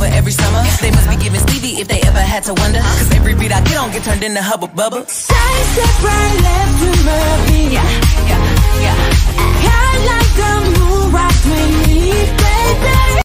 every summer. They must be giving Stevie if they ever had to wonder. Cause every beat I get on get turned into Hubba Bubba. Sunset bright